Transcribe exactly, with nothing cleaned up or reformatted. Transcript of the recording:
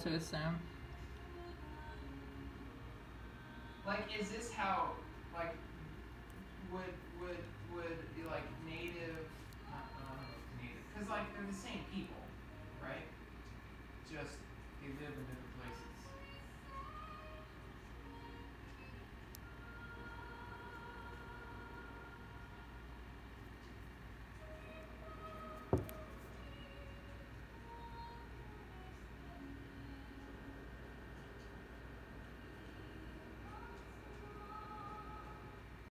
to assume. Like, is this how, like, would would would be like native? Not, no, not native, because like they're the same people, right? Just they live in different